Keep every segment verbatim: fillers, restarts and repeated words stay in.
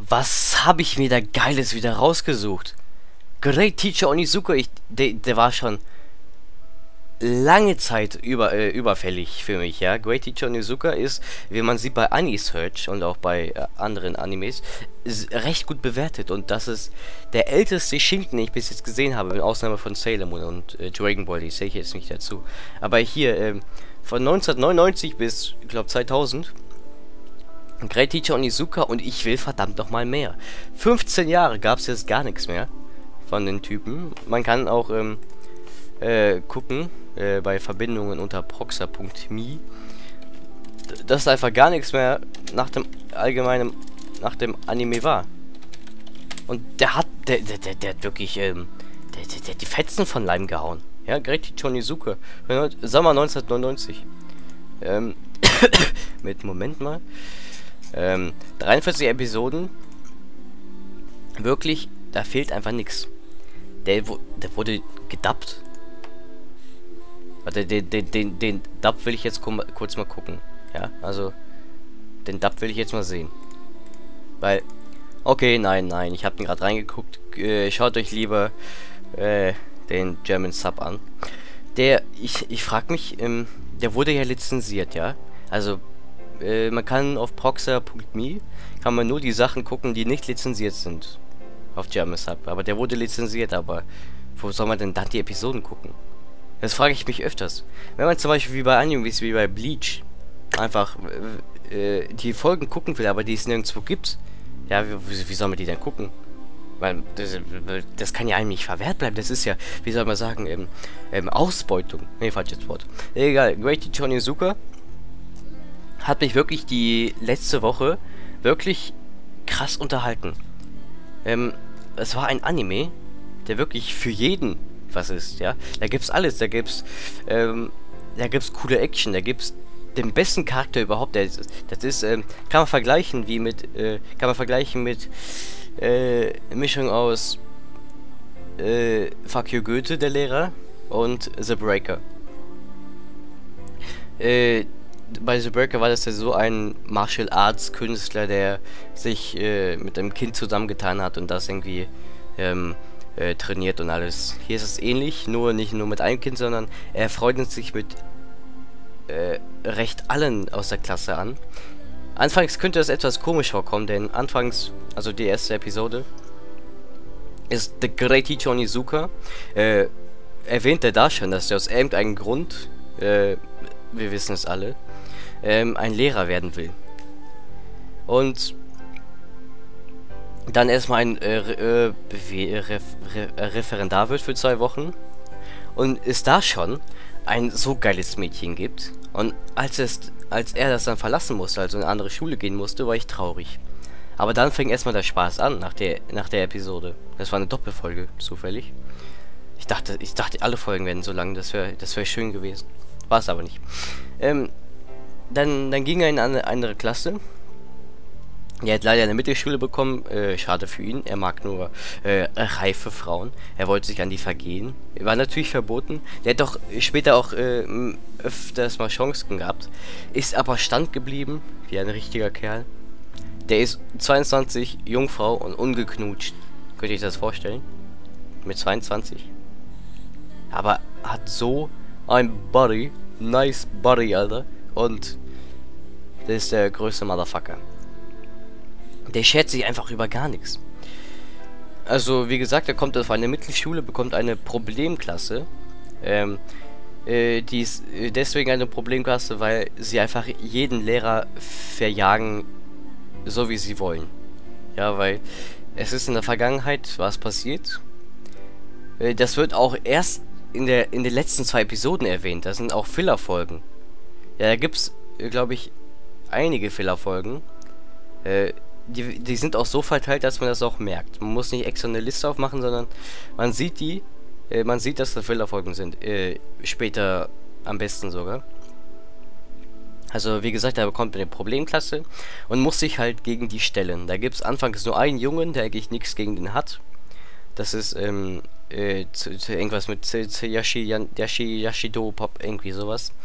Was habe ich mir da Geiles wieder rausgesucht? Great Teacher Onizuka, ich, der, der war schon lange Zeit über, äh, überfällig für mich, ja. Great Teacher Onizuka ist, wie man sieht bei AniSearch und auch bei äh, anderen Animes, ist recht gut bewertet. Und das ist der älteste Schinken, den ich bis jetzt gesehen habe, mit Ausnahme von Sailor Moon und äh, Dragon Ball, die sehe ich jetzt nicht dazu. Aber hier, ähm, von neunzehnhundertneunundneunzig bis, ich glaube, zweitausend, Great Teacher Onizuka, und ich will verdammt noch mal mehr. fünfzehn Jahre gab es jetzt gar nichts mehr von den Typen. Man kann auch ähm, äh, gucken äh, bei Verbindungen unter proxa punkt me, dass einfach gar nichts mehr nach dem allgemeinen, nach dem Anime war. Und der hat, der, der, der, der hat wirklich, ähm, der, der, der hat die Fetzen von Leim gehauen. Ja, Great Teacher Onizuka, Sommer neunzehnhundertneunundneunzig. Ähm, mit, Moment mal. Ähm, dreiundvierzig Episoden. Wirklich, da fehlt einfach nichts. Der, der wurde gedubbt. Warte, den, den, den, den Dub will ich jetzt kurz mal gucken. Ja, also, den Dub will ich jetzt mal sehen. Weil, okay, nein, nein, ich habe den gerade reingeguckt. Äh, schaut euch lieber äh, den German Sub an. Der, ich, ich frag mich, ähm, der wurde ja lizenziert, ja. Also, äh, man kann auf proxa punkt me kann man nur die Sachen gucken, die nicht lizenziert sind. Auf German Sub. Aber der wurde lizenziert, aber wo soll man denn dann die Episoden gucken? Das frage ich mich öfters. Wenn man zum Beispiel wie bei Animes, wie bei Bleach, einfach äh, die Folgen gucken will, aber die es nirgendwo gibt, ja, wie, wie soll man die denn gucken? Weil das, das kann ja einem nicht verwehrt bleiben. Das ist ja, wie soll man sagen, ähm, ähm, Ausbeutung. Ne, falsches Wort. Egal, Great Teacher Onizuka hat mich wirklich die letzte Woche wirklich krass unterhalten. Ähm, es war ein Anime, der wirklich für jeden was ist, ja. Da gibt's alles, da gibt's, ähm, da gibt's coole Action, da gibt's den besten Charakter überhaupt. Der, das ist, ähm, kann man vergleichen wie mit, äh, kann man vergleichen mit, äh, Mischung aus, äh, Fuck You Goethe, der Lehrer, und The Breaker. Äh, bei The Breaker war das ja so ein Martial Arts Künstler, der sich äh, mit einem Kind zusammengetan hat und das irgendwie ähm, äh, trainiert und alles. Hier ist es ähnlich, nur nicht nur mit einem Kind, sondern er freundet sich mit äh, recht allen aus der Klasse an. Anfangs könnte das etwas komisch vorkommen, denn anfangs, also die erste Episode, ist The Great Teacher Onizuka, äh, erwähnt er da schon, dass er aus irgendeinem Grund, äh, wir wissen es alle, ähm, ein Lehrer werden will. Und dann erstmal ein äh, äh, Ref Re Referendar wird für zwei Wochen. Und es da schon ein so geiles Mädchen gibt. Und als, es, als er das dann verlassen musste, also in eine andere Schule gehen musste, war ich traurig. Aber dann fing erstmal der Spaß an, nach der, nach der Episode. Das war eine Doppelfolge, zufällig. Ich dachte, ich dachte, alle Folgen werden so lang, das wäre das wär schön gewesen. War es aber nicht. Ähm, dann, dann ging er in eine andere Klasse. Er hat leider eine Mittelschule bekommen, äh, schade für ihn. Er mag nur äh, reife Frauen. Er wollte sich an die vergehen. War natürlich verboten. Der hat doch später auch äh, öfters mal Chancen gehabt. Ist aber stand geblieben, wie ein richtiger Kerl. Der ist zweiundzwanzig, Jungfrau und ungeknutscht. Könnt ihr euch das vorstellen? Mit zweiundzwanzig. Aber hat so ein Body. Nice Body, Alter. Und der ist der größte Motherfucker. Der schert sich einfach über gar nichts. Also, wie gesagt, er kommt auf eine Mittelschule, bekommt eine Problemklasse. Ähm, äh, die ist deswegen eine Problemklasse, weil sie einfach jeden Lehrer verjagen, so wie sie wollen. Ja, weil es ist in der Vergangenheit was passiert. Äh, das wird auch erst in der in den letzten zwei Episoden erwähnt. Das sind auch Filler-Folgen. Ja, da gibt's, äh, glaube ich, einige Filler-Folgen. Äh, Die, die sind auch so verteilt, dass man das auch merkt. Man muss nicht extra eine Liste aufmachen, sondern man sieht die, äh, man sieht, dass das Fehlerfolgen sind. Äh, später am besten sogar. Also wie gesagt, er bekommt eine Problemklasse und muss sich halt gegen die stellen. Da gibt es anfangs nur einen Jungen, der eigentlich nichts gegen den hat. Das ist ähm, äh, zu, zu irgendwas mit Yashi, Yashi, Yashido Pop, irgendwie sowas.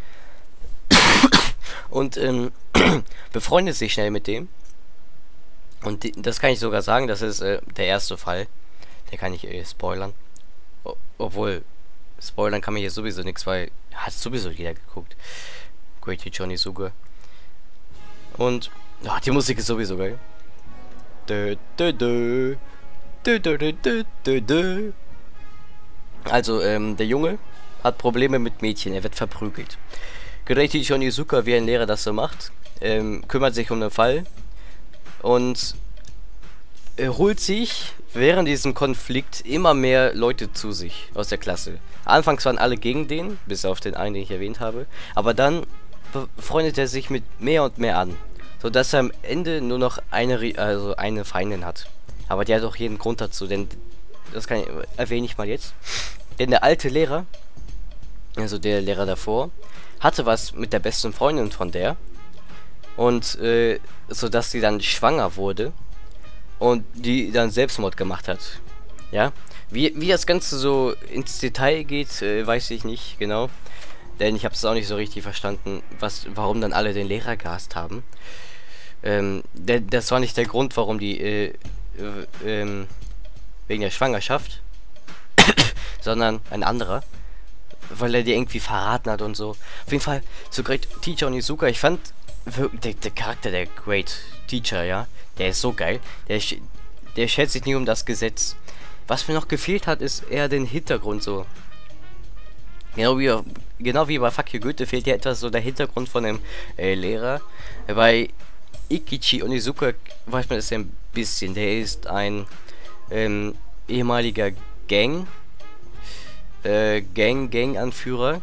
Und ähm, befreundet sich schnell mit dem. Und die, das kann ich sogar sagen, das ist äh, der erste Fall. Der kann ich äh, spoilern. O obwohl, spoilern kann mir hier sowieso nichts, weil hat sowieso jeder geguckt. Great Teacher Onizuka. Und ja, die Musik ist sowieso geil. Dö, dö, dö. Dö, dö, dö, dö, dö, dö. Also, ähm, der Junge hat Probleme mit Mädchen, er wird verprügelt. Great Teacher Onizuka, wie ein Lehrer das so macht, ähm, kümmert sich um den Fall und er holt sich während diesem Konflikt immer mehr Leute zu sich aus der Klasse. Anfangs waren alle gegen den, bis auf den einen, den ich erwähnt habe, aber dann freundet er sich mit mehr und mehr an, sodass er am Ende nur noch eine, also eine Feindin hat. Aber die hat auch jeden Grund dazu, denn das kann ich, erwähne ich mal jetzt. Denn der alte Lehrer, also der Lehrer davor, hatte was mit der besten Freundin von der und äh, sodass sie dann schwanger wurde und die dann Selbstmord gemacht hat. Ja, wie, wie das Ganze so ins Detail geht, äh, weiß ich nicht genau, denn ich habe es auch nicht so richtig verstanden, was, warum dann alle den Lehrer gehasst haben. Ähm, der, das war nicht der Grund, warum die äh, äh, ähm, wegen der Schwangerschaft, sondern ein anderer. Weil er die irgendwie verraten hat und so. Auf jeden Fall, so Great Teacher Onizuka, ich fand der, der Charakter der Great Teacher, ja, der ist so geil. Der, der schert sich nicht um das Gesetz. Was mir noch gefehlt hat, ist eher den Hintergrund so. Genau wie, genau wie bei Fuck You Goethe fehlt ja etwas so der Hintergrund von dem äh, Lehrer. Bei Ikichi Onizuka weiß man das ja ein bisschen. Der ist ein ähm, ehemaliger Gang. Äh, Gang, Gang-Anführer.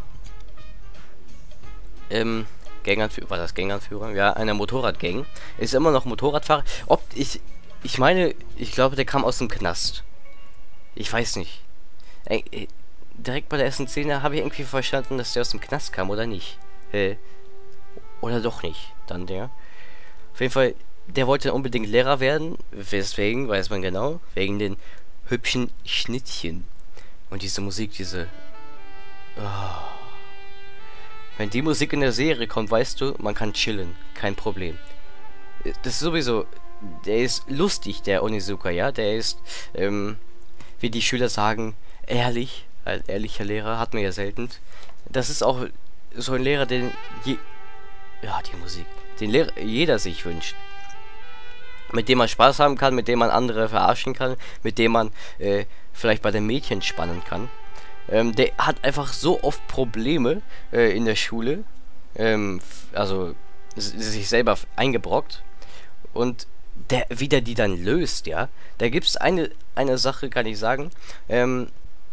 Ähm, Gang-Anführer, war das Gang-Anführer? Ja, einer Motorradgang. Ist immer noch Motorradfahrer. Ob, ich, ich meine, ich glaube, der kam aus dem Knast. Ich weiß nicht. Äh, äh, direkt bei der ersten Szene habe ich irgendwie verstanden, dass der aus dem Knast kam, oder nicht? Äh, oder doch nicht, dann der. Auf jeden Fall, der wollte unbedingt Lehrer werden. Weswegen, weiß man genau. Wegen den hübschen Schnittchen. Und diese Musik, diese... Oh. Wenn die Musik in der Serie kommt, weißt du, man kann chillen. Kein Problem. Das ist sowieso... Der ist lustig, der Onizuka, ja? Der ist, ähm, wie die Schüler sagen, ehrlich. Ein ehrlicher Lehrer hat man ja selten. Das ist auch so ein Lehrer, den... Je ja, die Musik. Den Lehrer jeder sich wünscht. Mit dem man Spaß haben kann, mit dem man andere verarschen kann, mit dem man äh, vielleicht bei den Mädchen spannen kann. Ähm, der hat einfach so oft Probleme äh, in der Schule, ähm, also sich selber eingebrockt und der wieder die dann löst, ja. Da gibt es eine, eine Sache, kann ich sagen. Ähm,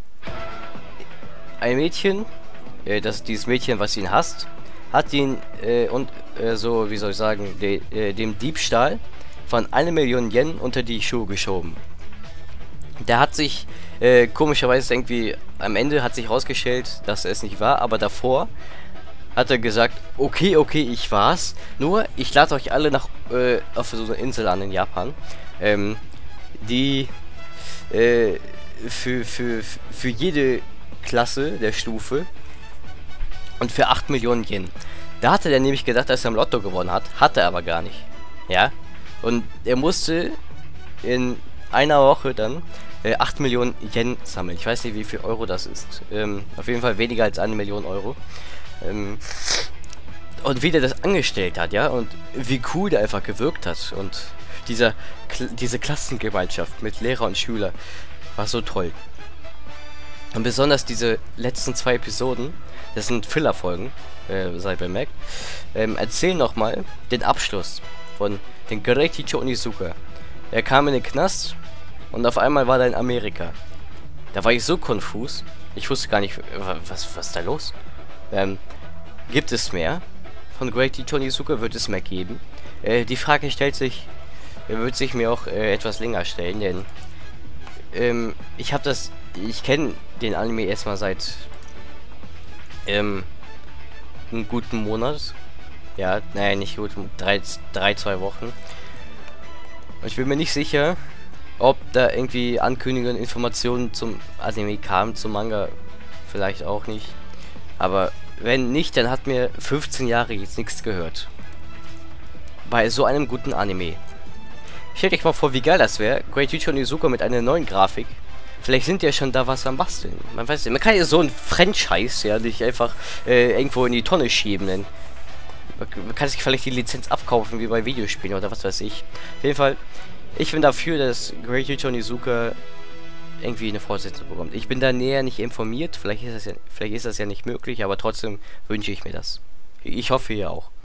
ein Mädchen, äh, das, dieses Mädchen, was ihn hasst, hat ihn äh, und äh, so, wie soll ich sagen, de, äh, dem Diebstahl von einer Million Yen unter die Schuhe geschoben. Der hat sich äh, komischerweise irgendwie am Ende hat sich rausgestellt, dass er es nicht war, aber davor hat er gesagt, okay, okay, ich war's. Nur, ich lade euch alle nach äh, auf so eine Insel an in Japan, ähm, die äh, für, für, für jede Klasse der Stufe und für acht Millionen Yen. Da hatte der nämlich gedacht, dass er im Lotto gewonnen hat, hatte er aber gar nicht. Ja? Und er musste in einer Woche dann äh, acht Millionen Yen sammeln. Ich weiß nicht, wie viel Euro das ist. Ähm, auf jeden Fall weniger als eine Million Euro. Ähm, und wie der das angestellt hat, ja, und wie cool der einfach gewirkt hat. Und dieser, Kl diese Klassengemeinschaft mit Lehrer und Schüler war so toll. Und besonders diese letzten zwei Episoden, das sind Filler-Folgen, äh, sei bemerkt, ähm, erzählen nochmal den Abschluss von den Great Teacher Onizuka. Er kam in den Knast und auf einmal war er in Amerika. Da war ich so konfus. Ich wusste gar nicht, was, was ist da los? Ähm, gibt es mehr von Great Teacher Onizuka? Wird es mehr geben? Äh, die Frage stellt sich, wird sich mir auch äh, etwas länger stellen, denn ähm, ich habe das, ich kenne den Anime erstmal seit ähm, einem guten Monat. Ja, naja, nicht gut, drei, drei, zwei Wochen. Und ich bin mir nicht sicher, ob da irgendwie Ankündigungen, Informationen zum Anime kamen, zum Manga vielleicht auch nicht. Aber wenn nicht, dann hat mir fünfzehn Jahre jetzt nichts gehört. Bei so einem guten Anime. Stellt euch mal vor, wie geil das wäre. Great Yuji Onizuka mit einer neuen Grafik. Vielleicht sind ja schon da was am Basteln. Man weiß nicht. Man kann ja so ein Franchise ja nicht einfach äh, irgendwo in die Tonne schieben. Denn man kann sich vielleicht die Lizenz abkaufen, wie bei Videospielen oder was weiß ich. Auf jeden Fall, ich bin dafür, dass Great Yuji Onizuka irgendwie eine Fortsetzung bekommt. Ich bin da näher nicht informiert. Vielleicht ist das ja, vielleicht ist das ja nicht möglich, aber trotzdem wünsche ich mir das. Ich hoffe ihr auch.